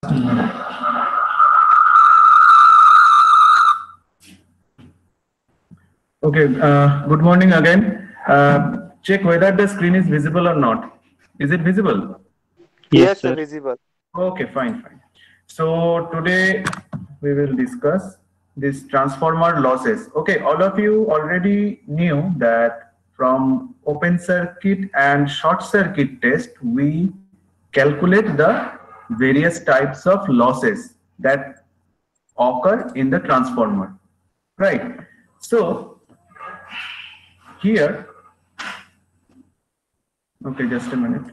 Okay, good morning again. Check whether the screen is visible or not. Is it visible? Yes, Yes, sir. visible. Okay, fine. So today we will discuss this transformer losses. Okay, all of you already knew that from open circuit and short circuit test, we calculate the various types of losses that occur in the transformer, right? So here, okay, just a minute.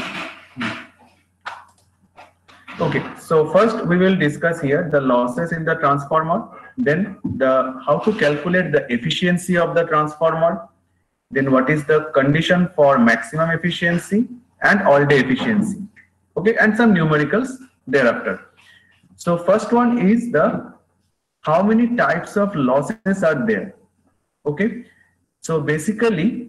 Okay, so first we will discuss here the losses in the transformer, then the how to calculate the efficiency of the transformer, then what is the condition for maximum efficiency and all day efficiency. Okay, and some numericals thereafter. So first one is the how many types of losses are there. Okay, so basically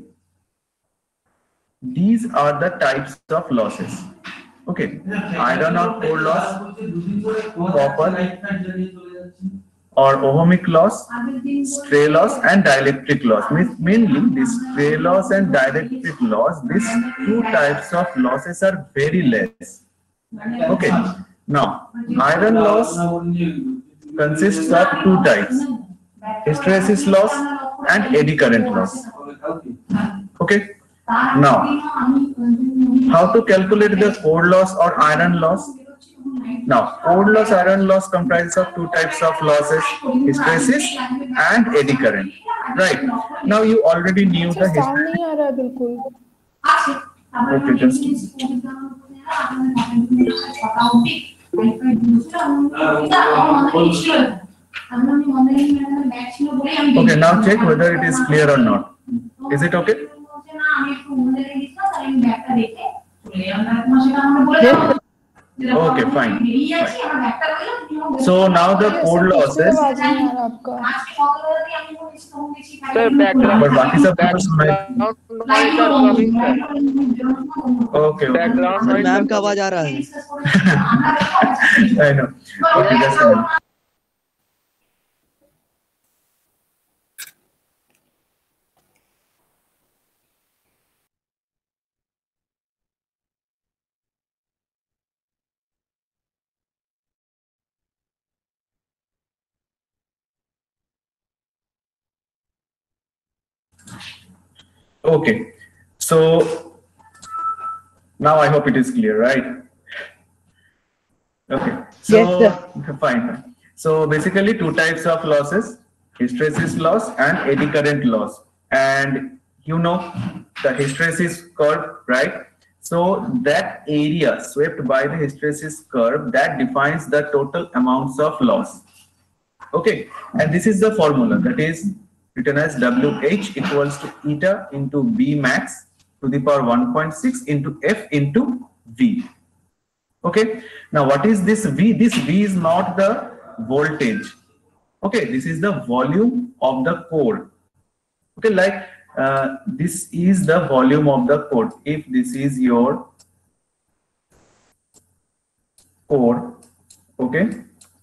these are the types of losses. Okay, iron or core loss, copper or ohmic loss, stray loss and dielectric loss. Mainly this stray loss and dielectric loss, these two types of losses are very less. Okay, now iron loss consists of two types, hysteresis loss and eddy current loss. Okay, now how to calculate the core loss or iron loss? Now, core loss, iron loss comprises of two types of losses, hysteresis and eddy current. Right. Now, you already knew the hysteresis. Okay, just. Okay, now check whether it is clear or not. Is it okay? Yes. Okay, fine. So now the core losses. Sir, background. But बाकी सब कुछ सुनाई. Background noise are coming, sir. Okay. Background noise. Ma'am का आवाज आ रहा है. I know. Okay, just a minute. Okay, so now I hope it is clear, right? Okay, so Yes, sir. fine. So basically two types of losses, hysteresis loss and eddy current loss. And you know the hysteresis curve, right? So that area swept by the hysteresis curve that defines the total amounts of loss. Okay, and this is the formula that is written as WH equals to eta into B max to the power 1.6 into F into V. Okay, now what is this V? This V is not the voltage. Okay, this is the volume of the core. Okay, like this is the volume of the core. If this is your core, okay,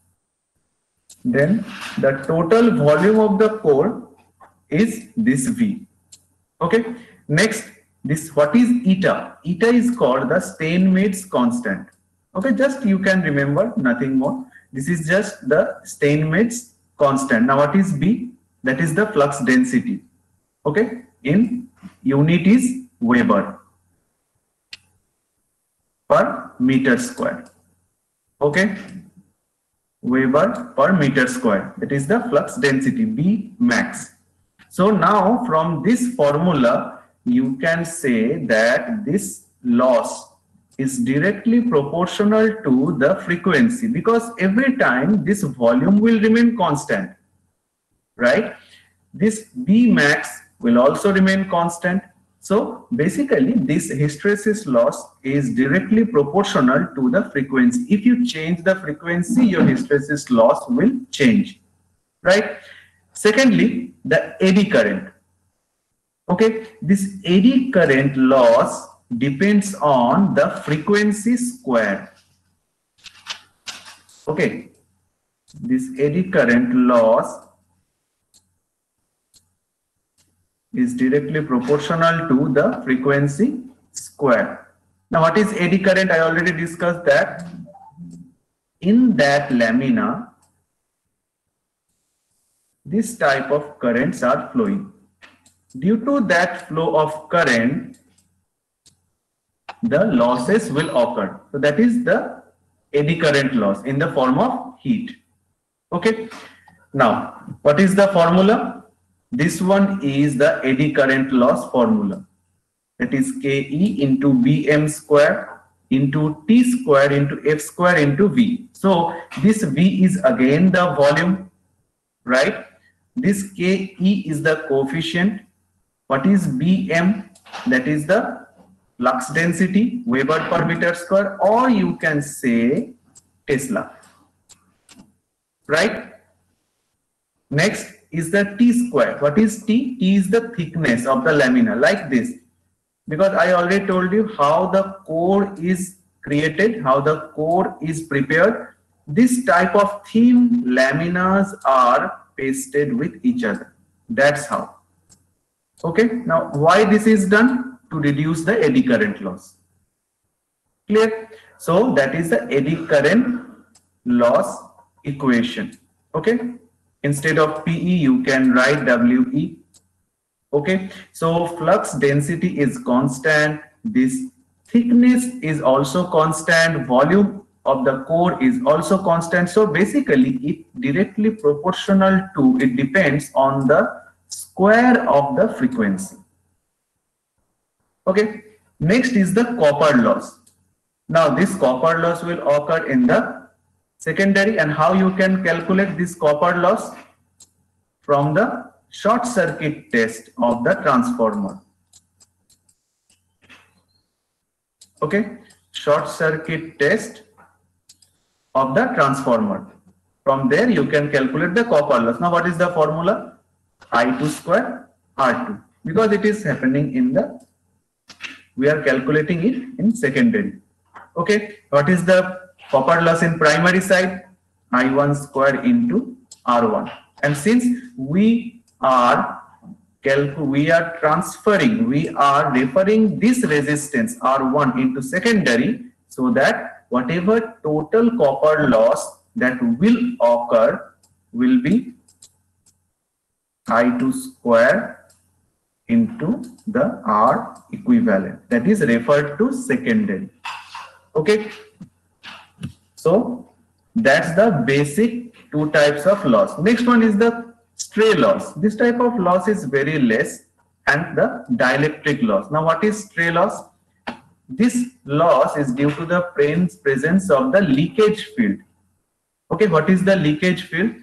then the total volume of the core is this V. Okay, next, this what is eta? Eta is called the Steinmetz constant. Okay, just you can remember, nothing more. This is just the Steinmetz constant. Now what is B? That is the flux density. Okay, in unit is Weber per meter square. Okay, Weber per meter square. That is the flux density, B max. So now from this formula, you can say that this loss is directly proportional to the frequency, because every time this volume will remain constant, right? This B max will also remain constant. So basically this hysteresis loss is directly proportional to the frequency. If you change the frequency, your hysteresis loss will change, right? Secondly, the eddy current. Okay, this eddy current loss depends on the frequency square. Okay, this eddy current loss is directly proportional to the frequency square. Now, what is eddy current? I already discussed that. In that lamina, this type of currents are flowing. Due to that flow of current, the losses will occur. So that is the eddy current loss in the form of heat. Okay. Now, what is the formula? This one is the eddy current loss formula. That is Ke into Bm square into T square into F square into V. So this V is again the volume, right? This Ke is the coefficient. What is Bm? That is the flux density, Weber per meter square, or you can say Tesla, right? Next is the T square. What is T? T is the thickness of the lamina, like this. Because I already told you how the core is created, how the core is prepared. This type of thin laminas are pasted with each other. That's how. Okay. Now, why this is done? To reduce the eddy current loss. Clear? So that is the eddy current loss equation. Okay. Instead of PE, you can write WE. Okay. So flux density is constant. This thickness is also constant. Volume of the core is also constant. So basically, it directly proportional to, it depends on the square of the frequency. Okay. Next is the copper loss. Now this copper loss will occur in the secondary, and how you can calculate this copper loss? From the short circuit test of the transformer. Okay, short circuit test of the transformer. From there you can calculate the copper loss. Now what is the formula? I2 square R2, because it is happening in the, we are calculating it in secondary. Okay, what is the copper loss in primary side? I1 square into R1. And since we are transferring, we are referring this resistance R1 into secondary, so that whatever total copper loss that will occur will be I2 square into the R equivalent, that is referred to secondary. Okay. So that's the basic two types of loss. Next one is the stray loss. This type of loss is very less, and the dielectric loss. Now what is stray loss? This loss is due to the presence of the leakage field. Okay, what is the leakage field?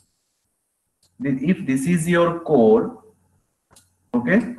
If this is your core, okay,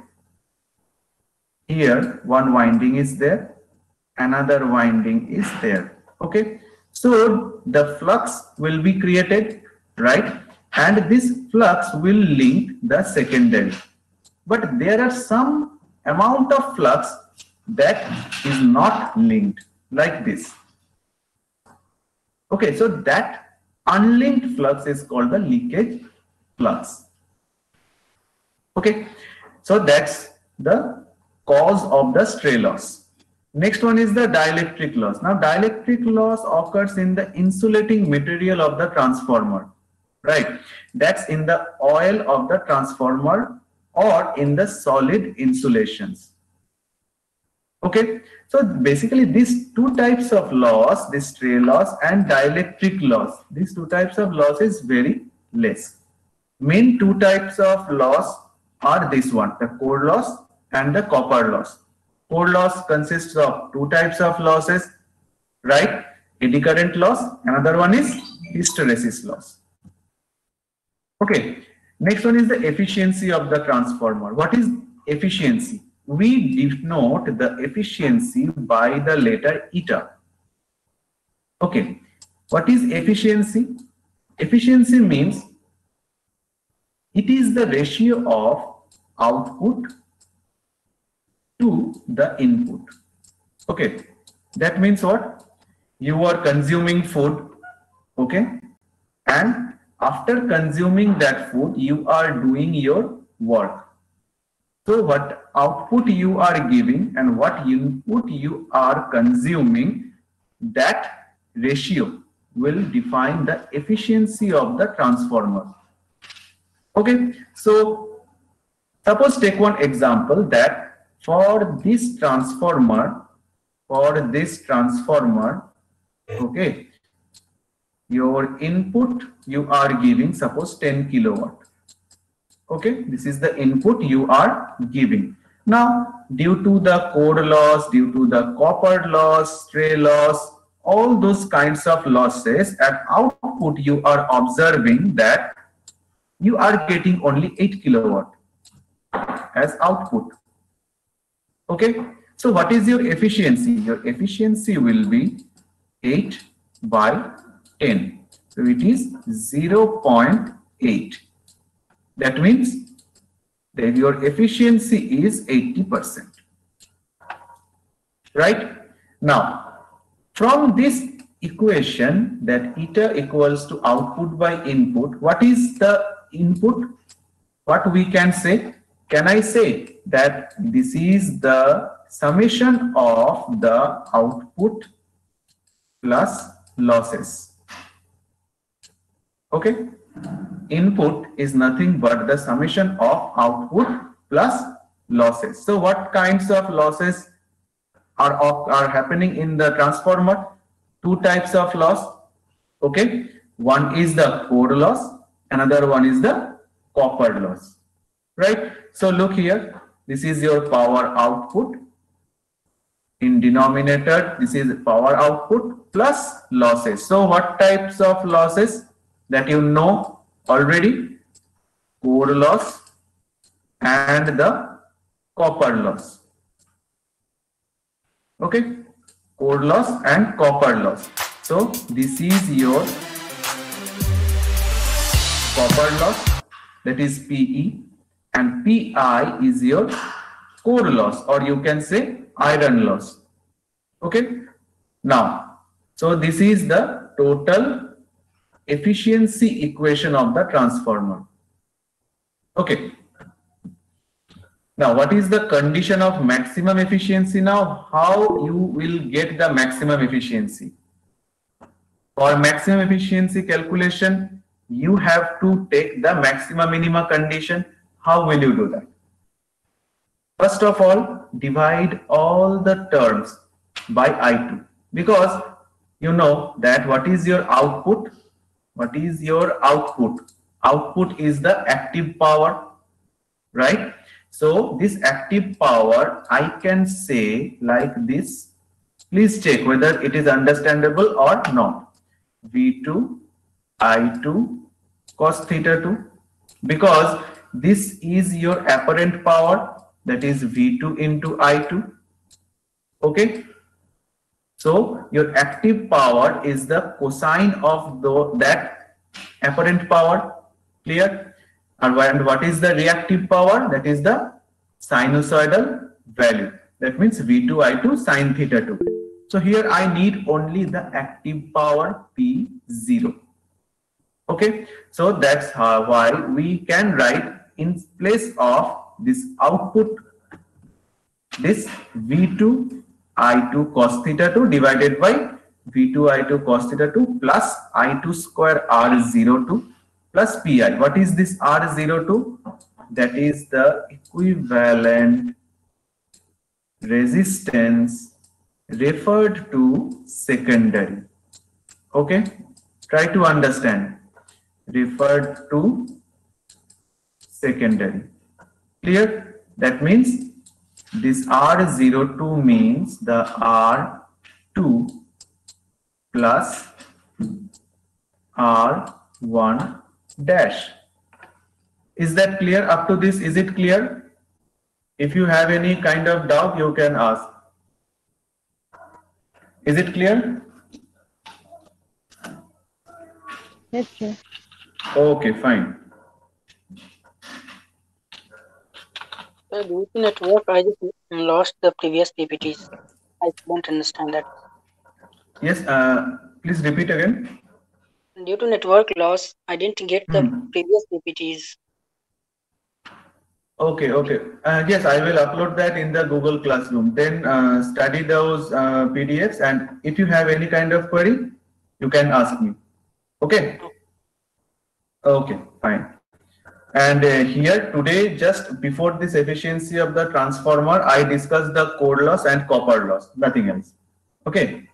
here one winding is there, another winding is there. Okay. So the flux will be created, right? And this flux will link the secondary. But there are some amount of flux that is not linked, like this. Okay, so that unlinked flux is called the leakage flux. Okay, so that's the cause of the stray loss. Next one is the dielectric loss. Now dielectric loss occurs in the insulating material of the transformer, right? That's in the oil of the transformer or in the solid insulations. Okay, so basically these two types of loss, this stray loss and dielectric loss, these two types of loss is very less. Main two types of loss are this one, the core loss and the copper loss. Core loss consists of two types of losses, right? Eddy current loss, another one is hysteresis loss. Okay, next one is the efficiency of the transformer. What is efficiency? We denote the efficiency by the letter eta. Okay, what is efficiency? Efficiency means it is the ratio of output to the input. Okay, that means what? You are consuming food, Okay, and after consuming that food, you are doing your work. So what output you are giving and what input you are consuming, that ratio will define the efficiency of the transformer. Okay, so suppose take one example that for this transformer, okay, your input you are giving suppose 10 kilowatt. Okay, this is the input you are giving. Now, due to the core loss, due to the copper loss, stray loss, all those kinds of losses, at output you are observing that you are getting only 8 kilowatt as output. Okay, so what is your efficiency? Your efficiency will be 8 by 10. So it is 0.8. That means that your efficiency is 80%. Right? Now, from this equation that eta equals to output by input, what is the input? What we can say? Can I say that this is the summation of the output plus losses? Okay. Input is nothing but the summation of output plus losses. So what kinds of losses are happening in the transformer? Two types of loss. Okay, one is the core loss, another one is the copper loss. Right? So look here, this is your power output. In denominator, this is power output plus losses. So what types of losses that you know already? Core loss and the copper loss. Okay, core loss and copper loss. So this is your copper loss, that is PE, and PI is your core loss, or you can say iron loss. Okay, now, so this is the total efficiency equation of the transformer. Okay. Now, what is the condition of maximum efficiency now? How you will get the maximum efficiency? For maximum efficiency calculation, you have to take the maximum minima condition. How will you do that? First of all, divide all the terms by I2, because you know that what is your output? What is your output? Output is the active power, right? So this active power, I can say like this. Please check whether it is understandable or not. V2, I2, cos theta 2. Because this is your apparent power, that is V2 into I2. Okay. So your active power is the cosine of that apparent power. Clear? And what is the reactive power? That is the sinusoidal value. That means V2 I2 sin theta 2. So here I need only the active power P0. Okay. So that's why we can write in place of this output, this V2 I2 cos theta 2 divided by V2 I2 cos theta 2 plus I2 square R02 plus Pi. What is this R02? That is the equivalent resistance referred to secondary. Okay, try to understand. Referred to secondary. Clear? That means this R02 means the R2 plus R1 dash. Is that clear? Up to this, is it clear? If you have any kind of doubt, you can ask. Is it clear? Yes, sir. Okay, fine. Due to network, I just lost the previous PPTs. I don't understand that. Yes, please repeat again. Due to network loss, I didn't get the previous PPTs. Okay, okay. Yes, I will upload that in the Google Classroom. Then study those PDFs, and if you have any kind of query, you can ask me. Okay. Okay, fine. And here today, just before this efficiency of the transformer, I discussed the core loss and copper loss, nothing else. Okay.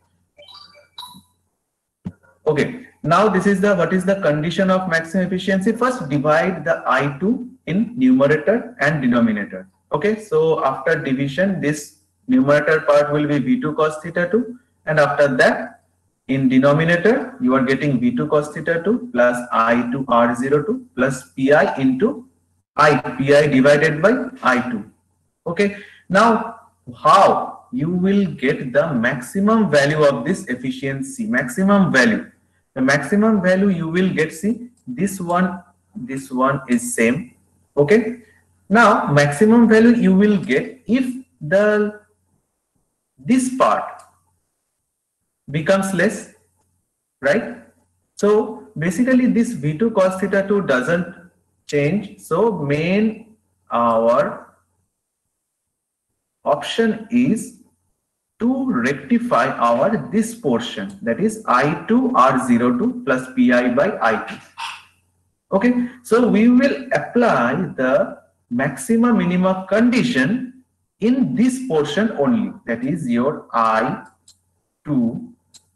Okay. Now this is the, what is the condition of maximum efficiency? First, divide the I2 in numerator and denominator. Okay. So after division, this numerator part will be V2 cos theta 2, and after that, in denominator, you are getting V2 cos theta 2 plus I2 R02 plus Pi into Pi divided by I2. Okay. Now, how you will get the maximum value of this efficiency? Maximum value. The maximum value you will get, see, this one is same. Okay. Now, maximum value you will get if this part becomes less, right? So basically this V2 cos theta 2 doesn't change. So main our option is to rectify our this portion, that is I2 R02 plus Pi by I2. Okay, so we will apply the maxima minima condition in this portion only, that is your I2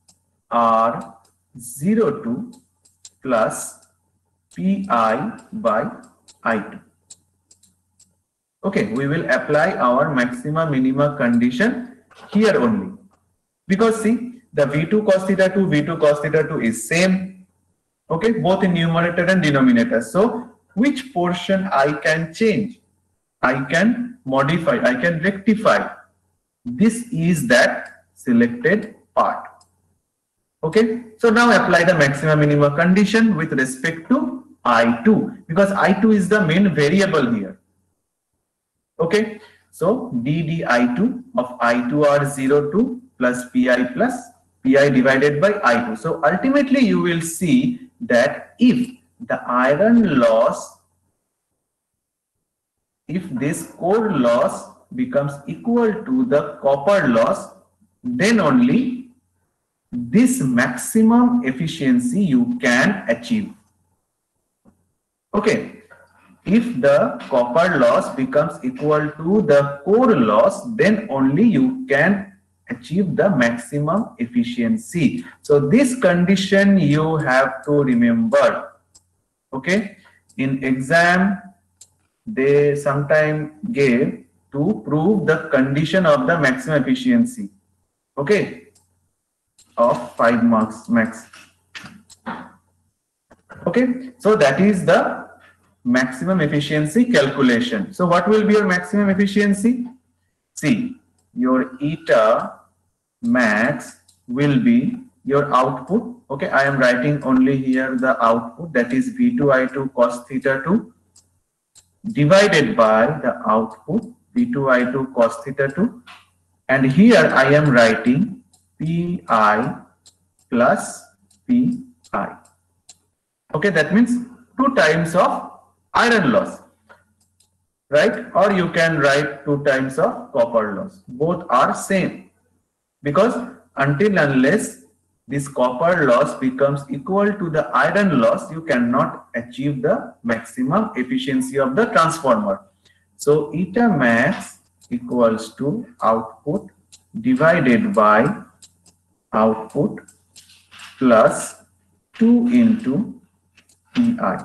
R02 plus Pi by I2. Okay, we will apply our maxima minima condition here only, because see, the V2 cos theta 2, V2 cos theta 2 is same. Okay, both in numerator and denominator. So which portion I can change? I can modify, I can rectify. This is that selected part. Okay, so now apply the maxima minima condition with respect to I2, because I2 is the main variable here. Okay, so dI2 of I2 R02 plus Pi divided by I2. So ultimately you will see that if the iron loss, if this core loss becomes equal to the copper loss, then only this maximum efficiency you can achieve. Okay, if the copper loss becomes equal to the core loss, then only you can achieve the maximum efficiency. So this condition you have to remember. Okay, in exam they sometimes gave to prove the condition of the maximum efficiency. Okay, of 5 marks max. Okay, so that is the maximum efficiency calculation. So what will be your maximum efficiency? See, your eta max will be your output. Okay, I am writing only here the output, that is V2I2 cos theta 2 divided by the output V2I2 cos theta 2, and here I am writing Pi plus Pi. Okay, that means 2 times of iron loss, right? Or you can write 2 times of copper loss. Both are same, because until unless this copper loss becomes equal to the iron loss, you cannot achieve the maximum efficiency of the transformer. So eta max equals to output divided by output plus 2 into Pi.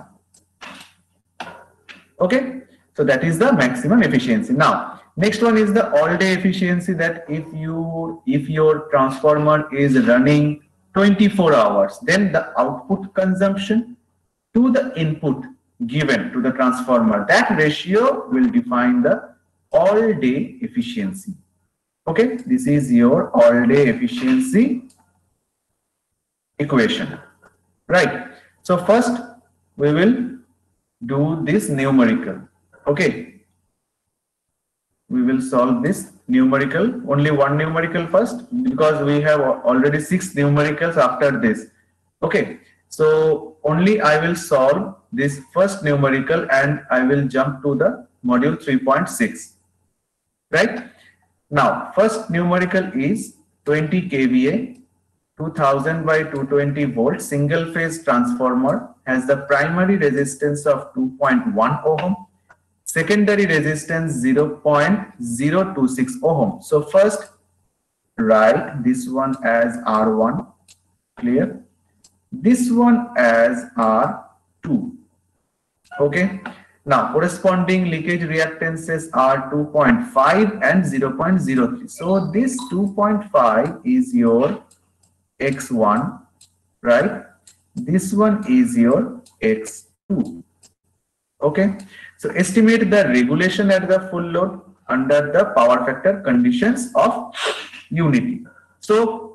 Okay, so that is the maximum efficiency. Now next one is the all day efficiency, that if your transformer is running 24 hours, then the output consumption to the input given to the transformer, that ratio will define the all day efficiency. Okay, this is your all day efficiency equation, right? So first we will do this numerical. Okay, we will solve this numerical, only one numerical first, because we have already 6 numericals after this. Okay, So only I will solve this first numerical and I will jump to the module 3.6. Right? Now, first numerical is 20 kVA, 2000 by 220 volt single phase transformer has the primary resistance of 2.1 ohm, secondary resistance 0.026 ohm. So first write this one as R1, clear? This one as R2. Okay. Now corresponding leakage reactances are 2.5 and 0.03. So this 2.5 is your X1, right? This one is your X2. Okay. So estimate the regulation at the full load under the power factor conditions of unity. So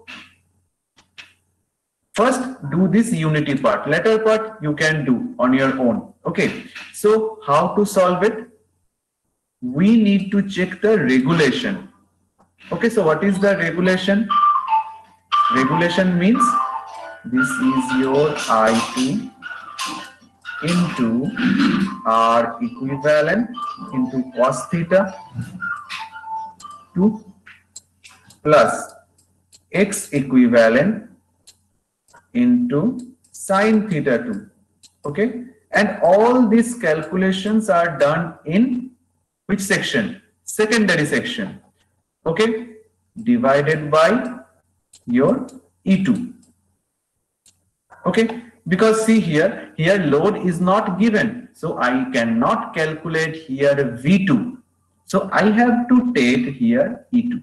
first do this unity part. Later part you can do on your own. Okay. So how to solve it? We need to check the regulation. Okay. So what is the regulation? Regulation means this is your I2 into R equivalent into cos theta 2 plus X equivalent into sin theta 2. Okay. And all these calculations are done in which section? Secondary section. Okay. Divided by your E2. Okay. Because see here load is not given. So I cannot calculate here V2. So I have to take here E2.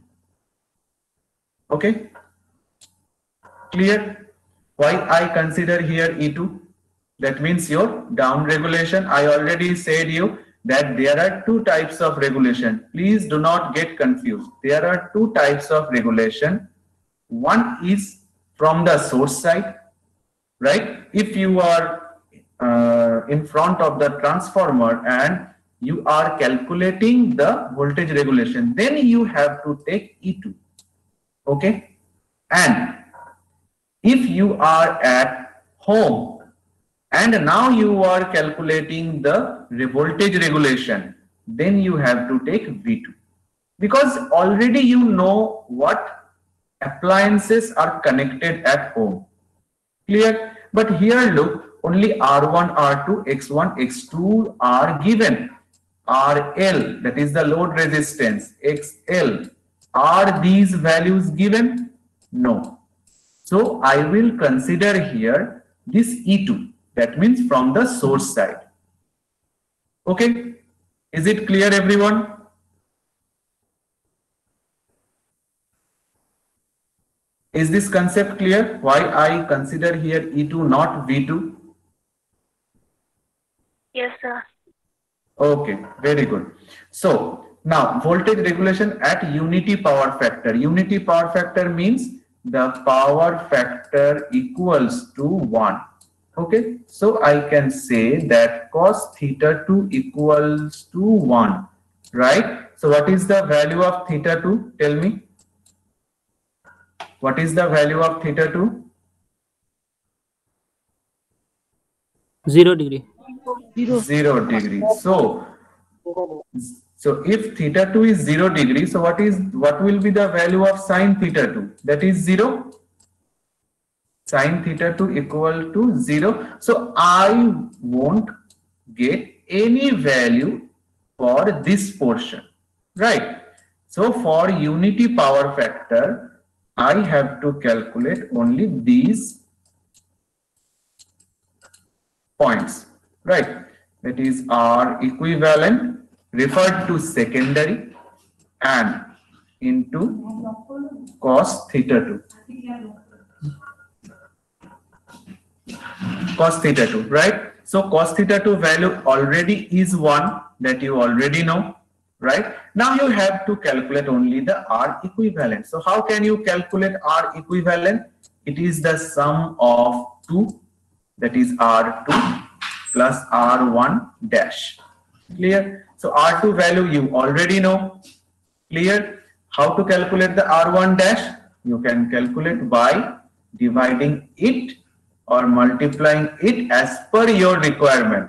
Okay. Clear? Why I consider here E2? That means your down regulation. I already said you that there are two types of regulation. Please do not get confused. There are two types of regulation. One is from the source side, right? If you are in front of the transformer and you are calculating the voltage regulation, then you have to take E2. Okay. And if you are at home and now you are calculating the voltage regulation, then you have to take V2. Because already you know what appliances are connected at home. Clear? But here look, only R1, R2, X1, X2 are given. RL, that is the load resistance, XL. Are these values given? No. So I will consider here this E2. That means from the source side. Okay. Is it clear, everyone? Is this concept clear? Why I consider here E2 not V2? Yes, sir. Okay, very good. So now voltage regulation at unity power factor. Unity power factor means the power factor equals to 1. Okay, so I can say that cos theta 2 equals to 1, right? So what is the value of theta 2? Tell me. What is the value of theta 2? 0 degree. 0 degree. So if theta 2 is 0 degree, so what will be the value of sin theta 2? That is 0. Sin theta 2 equal to 0. So I won't get any value for this portion, right? So for unity power factor, I have to calculate only these points, right? That is R equivalent referred to secondary and into cos theta 2. Cos theta 2, right? So cos theta 2 value already is 1, that you already know, right? Now you have to calculate only the R equivalent. So how can you calculate R equivalent? It is the sum of 2, that is R2 plus R1 dash. Clear? So R2 value you already know. Clear? How to calculate the R1 dash? You can calculate by dividing it or multiplying it as per your requirement.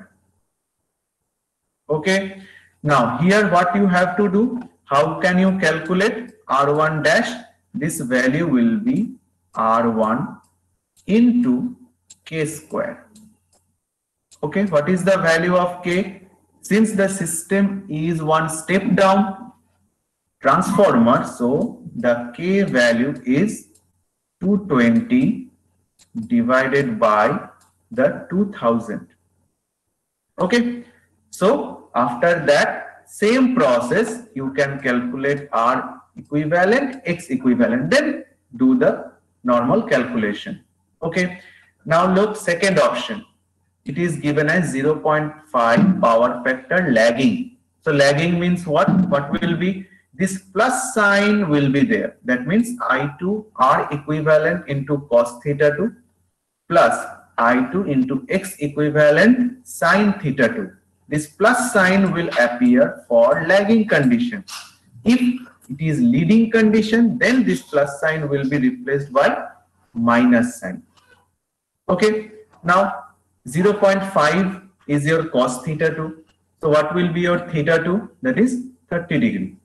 Okay. Now here what you have to do, how can you calculate R1 dash? This value will be R1 into K square. Okay, what is the value of K? Since the system is one step down transformer, so the K value is 220 divided by the 2000. Okay, so after that same process you can calculate R equivalent, X equivalent, then do the normal calculation. Okay, now look, second option. It is given as 0.5 power factor lagging. So lagging means what? What will be? This plus sign will be there. That means I2 R equivalent into cos theta 2 plus I2 into X equivalent sin theta 2. This plus sign will appear for lagging condition. If it is leading condition, then this plus sign will be replaced by minus sign. Okay, now 0.5 is your cos theta 2. So what will be your theta 2? That is 30 degree.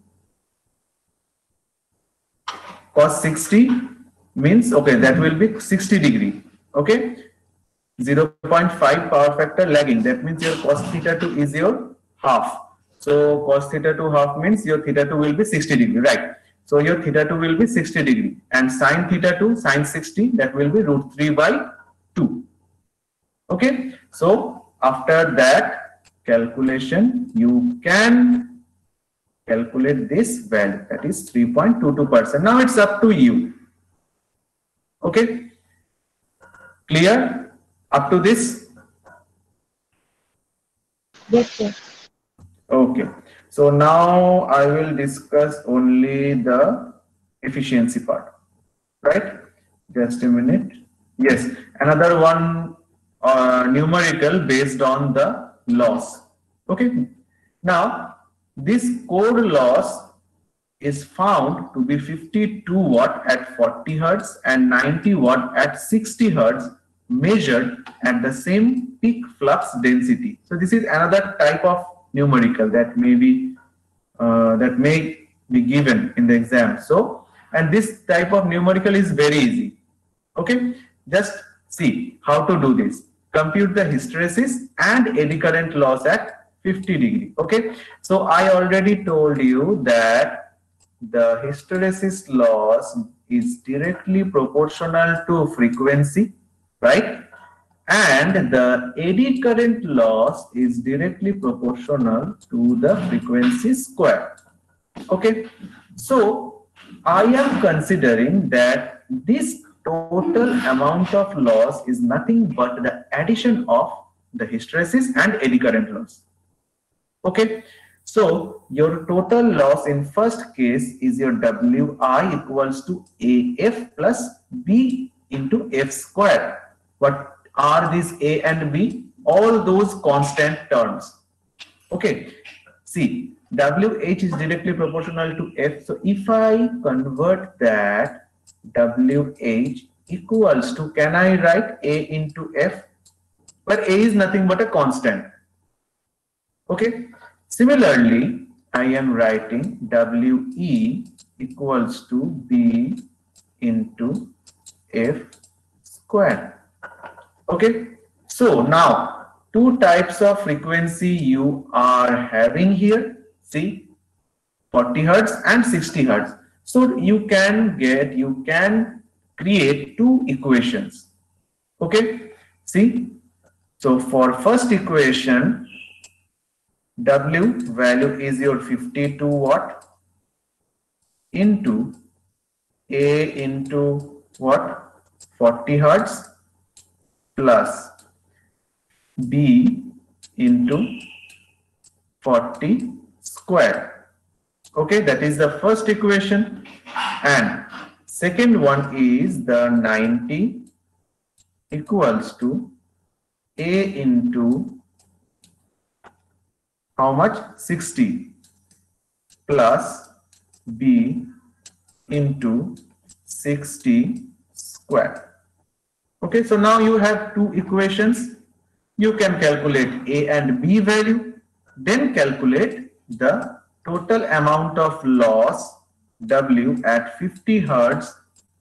Cos 60 means, okay, that will be 60 degree. Okay, 0.5 power factor lagging. That means your cos theta 2 is your half. So cos theta 2 half means your theta 2 will be 60 degree, right? So your theta 2 will be 60 degree, and sin theta 2, sin 60, that will be root 3 by 2. Okay, so after that calculation, you can calculate this value, that is 3.22%. Now it's up to you. Okay, clear up to this? Yes, sir. Okay, so now I will discuss only the efficiency part, right? Just a minute. Yes, another one numerical based on the loss. Okay, now this core loss is found to be 52 watt at 40 hertz and 90 watt at 60 hertz measured at the same peak flux density. So this is another type of numerical that may be given in the exam. So, and this type of numerical is very easy. Okay, just see how to do this. Compute the hysteresis and eddy current loss at 50 degree. Okay, so I already told you that the hysteresis loss is directly proportional to frequency, right? And the eddy current loss is directly proportional to the frequency square. Okay, so I am considering that this total amount of loss is nothing but the addition of the hysteresis and eddy current loss. Okay, so your total loss in first case is your Wi equals to AF plus B into F square. What are these A and B? All those constant terms. Okay, see, WH is directly proportional to F. So if I convert that, WH equals to, can I write A into F? But A is nothing but a constant. Okay, similarly, I am writing WE equals to B into F square. Okay, so now two types of frequency you are having here. See, 40 hertz and 60 hertz. So you can create two equations. Okay, see, so for first equation, W value is your 52 watt into A into what? 40 hertz plus B into 40 square. Okay, that is the first equation. And second one is the 90 equals to A into how much? 60 plus B into 60 square. Okay, so now you have two equations. You can calculate A and B value, then calculate the total amount of loss W at 50 Hertz.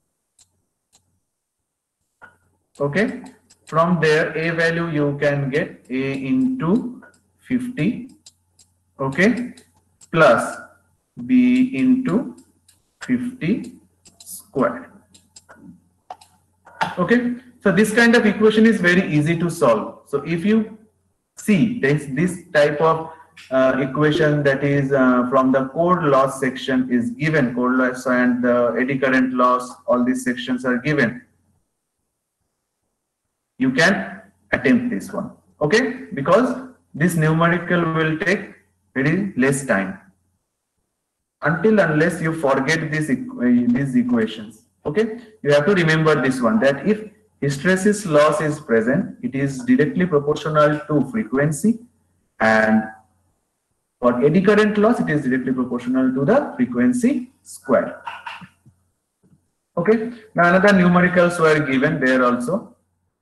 Okay, from there A value you can get A into 50, okay, plus B into 50 squared. Okay, so this kind of equation is very easy to solve. So if you see this type of equation, that is from the core loss section is given, core loss and the eddy current loss, all these sections are given, you can attempt this one. Okay, because this numerical will take very less time unless you forget these equations. Okay, you have to remember this one, that if hysteresis loss is present, it is directly proportional to frequency, and for eddy current loss it is directly proportional to the frequency square. Okay, now another numericals were given there also.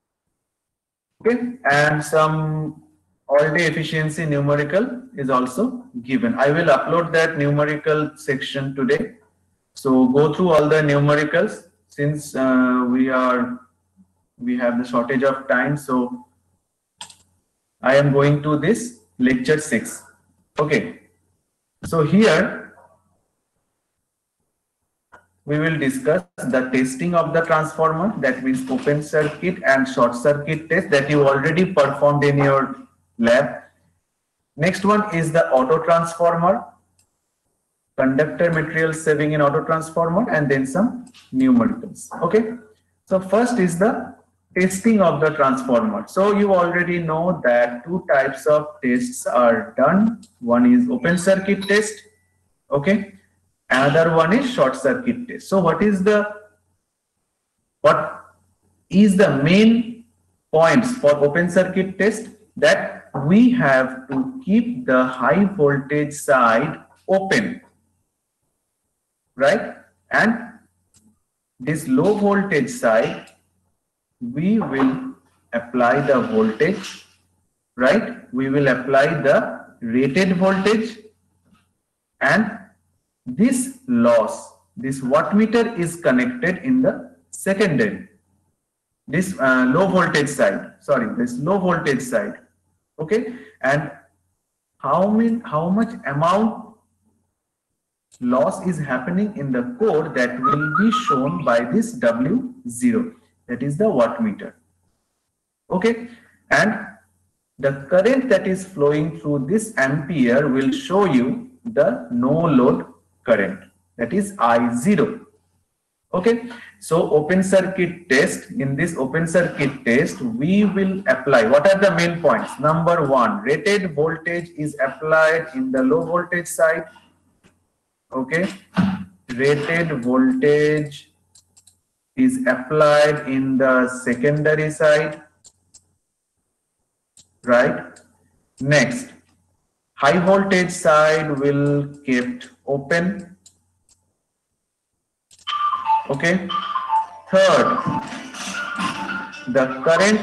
Okay, and some all-day efficiency numerical is also given. I will upload that numerical section today. So go through all the numericals, since we have the shortage of time. So I am going to this lecture 6. Okay, so here we will discuss the testing of the transformer, that means open circuit and short circuit test that you already performed in your lab. Next one is the auto transformer, conductor material saving in auto transformer, and then some numericals. Okay, so first is the testing of the transformer. So you already know that two types of tests are done. One is open circuit test, okay, another one is short circuit test. So what is the main points for open circuit test? That we have to keep the high voltage side open, right, and this low voltage side we will apply the voltage, right, we will apply the rated voltage, and this loss, this wattmeter is connected in the secondary, this low voltage side, this low voltage side. Okay, and how much amount loss is happening in the core, that will be shown by this W0, that is the wattmeter. Okay, and the current that is flowing through this ampere will show you the no load current, that is I0. Okay, so open circuit test, in this open circuit test we will apply, what are the main points? Number one, rated voltage is applied in the low voltage side. Okay, rated voltage is applied in the secondary side, right? Next, high voltage side will kept open. Okay, third, the current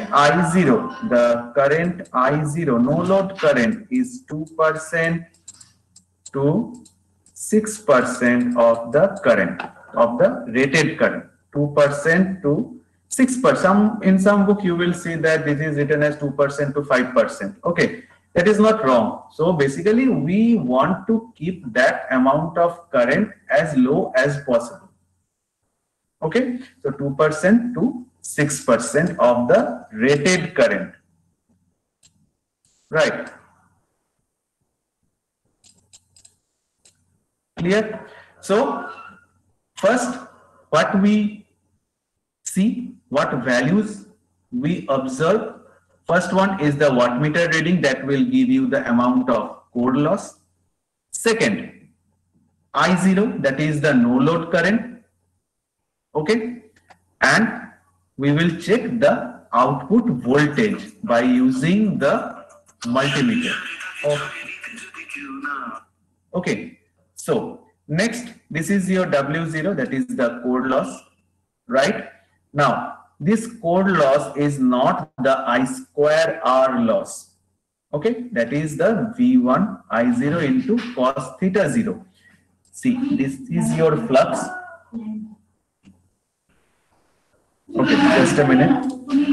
I0, no load current is 2% to 6% of the current, of the rated current, 2% to 6%. In some book you will see that this is written as 2% to 5%. Okay, that is not wrong. So basically we want to keep that amount of current as low as possible. Okay, so 2% to 6% of the rated current, right? Clear? So first, what we see, what values we observe. First one is the wattmeter reading, that will give you the amount of core loss. Second, I0, that is the no load current. Okay, and we will check the output voltage by using the multimeter. Okay, so next, this is your W0, that is the core loss, right? Now this core loss is not the I square R loss. Okay, that is the V1 I0 into cos theta 0. See, this is your flux. Okay, just a minute.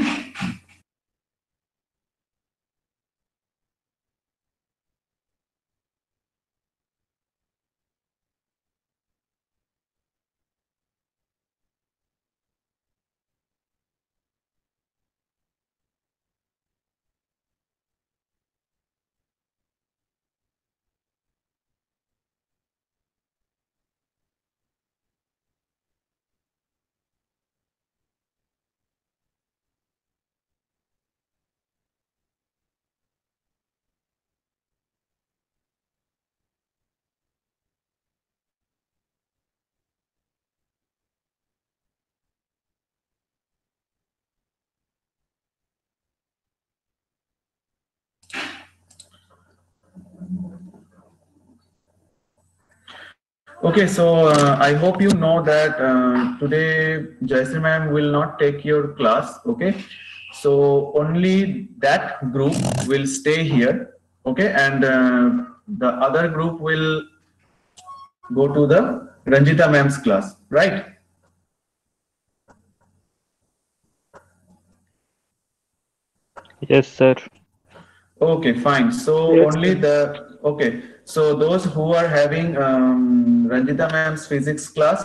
Okay, so I hope you know that today Jayasri ma'am will not take your class. Okay, so only that group will stay here. Okay, and the other group will go to the Ranjita ma'am's class, right? Yes, sir. Okay, fine. So Yes, only the, okay. So those who are having Ranjita ma'am's physics class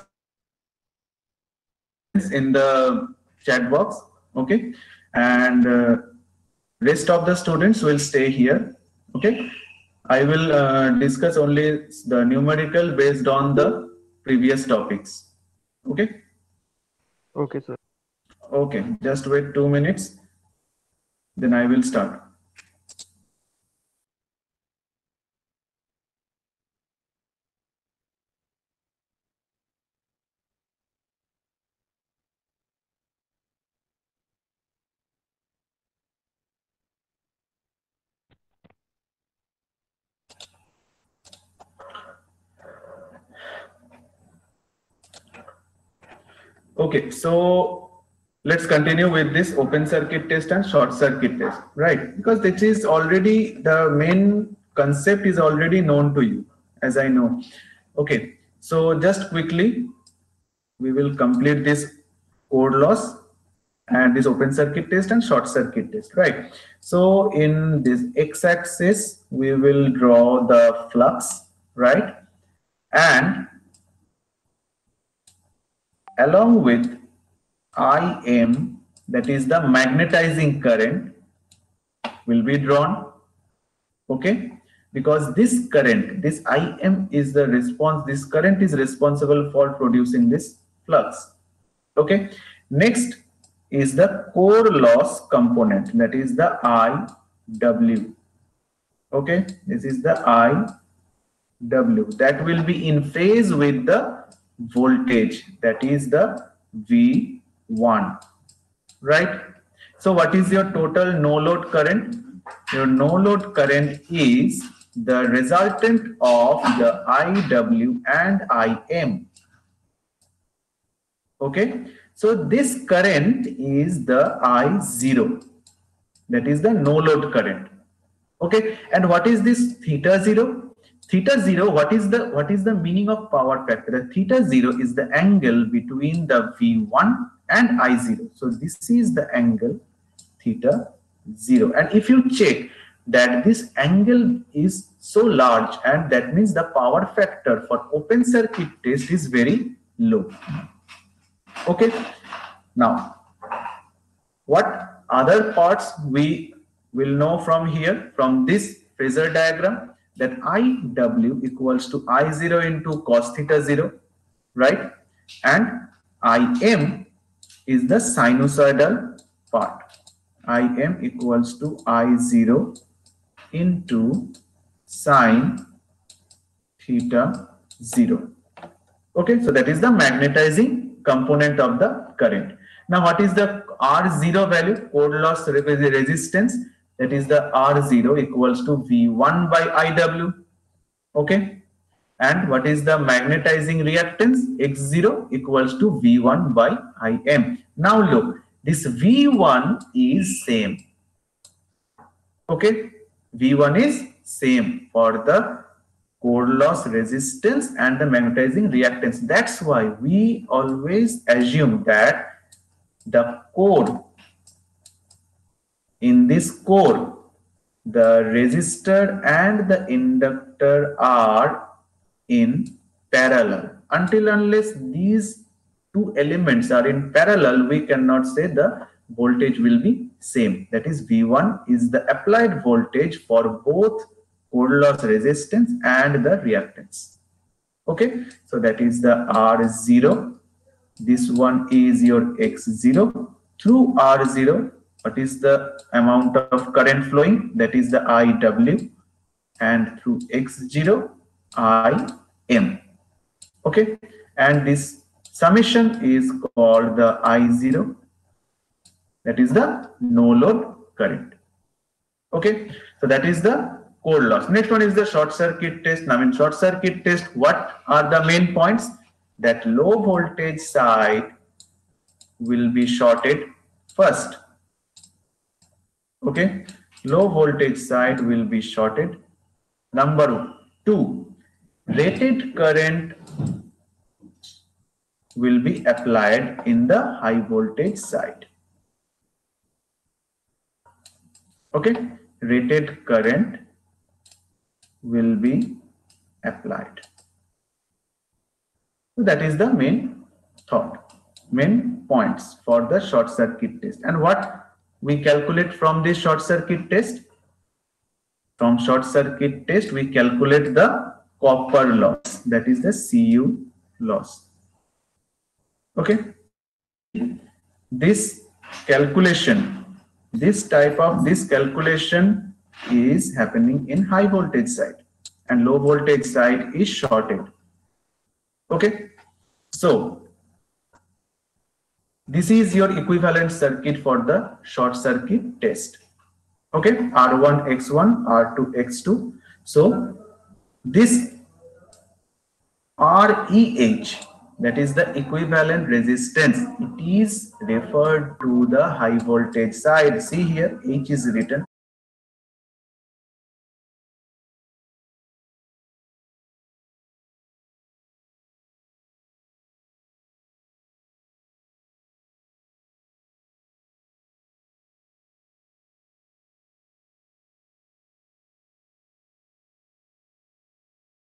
in the chat box, okay, and rest of the students will stay here, okay. I will discuss only the numerical based on the previous topics, okay. Okay, sir. Okay, just wait 2 minutes, then I will start. Okay, so let's continue with this open circuit test and short circuit test, right? Because this is already, the main concept is already known to you, as I know. Okay, so just quickly, we will complete this core loss and this open circuit test and short circuit test, right? So in this x-axis, we will draw the flux, right? And along with Im, that is the magnetizing current, will be drawn, okay? Because this current, this Im is the response, this current is responsible for producing this flux, okay? Next is the core loss component, that is the IW, okay? This is the IW, that will be in phase with the voltage, that is the V1, right? So what is your total no load current? Your no load current is the resultant of the IW and Im. Okay, so this current is the I0, that is the no load current. Okay, and what is this theta 0? Theta 0, what is the meaning of power factor? The theta 0 is the angle between the V1 and I0. So this is the angle theta 0. And if you check that this angle is so large, and that means the power factor for open circuit test is very low. Okay, now what other parts we will know from here, from this phasor diagram, that IW equals to I0 into cos theta 0, right? And Im is the sinusoidal part. Im equals to I0 into sine theta 0. Okay, so that is the magnetizing component of the current. Now, what is the R0 value? Core loss resistance. That is the R0 equals to V1 by IW. Okay. And what is the magnetizing reactance? X0 equals to V1 by Im. Now look, this V1 is same. Okay, V1 is same for the core loss resistance and the magnetizing reactance. That's why we always assume that the core, in this core, the resistor and the inductor are in parallel. Until unless these two elements are in parallel, we cannot say the voltage will be same. That is, V1 is the applied voltage for both core loss resistance and the reactance. Okay, so that is the R0. This one is your X0. Through R0, what is the amount of current flowing? That is the IW. And through X0, IM. Okay, and this summation is called the I0. That is the no load current. Okay, so that is the core loss. Next one is the short circuit test. Now in short circuit test, what are the main points? That low voltage side will be shorted first. Okay, low voltage side will be shorted. Number 2, rated current will be applied in the high voltage side. Okay, rated current will be applied. So that is the main thought, main points for the short circuit test. And what we calculate from this short circuit test? From short circuit test, we calculate the copper loss, that is the Cu loss. Okay, this calculation, this calculation is happening in high voltage side, and low voltage side is shorted. Okay, so this is your equivalent circuit for the short circuit test. Okay, R1 X1, R2 X2. So this REH, that is the equivalent resistance, it is referred to the high voltage side. See here, H is written.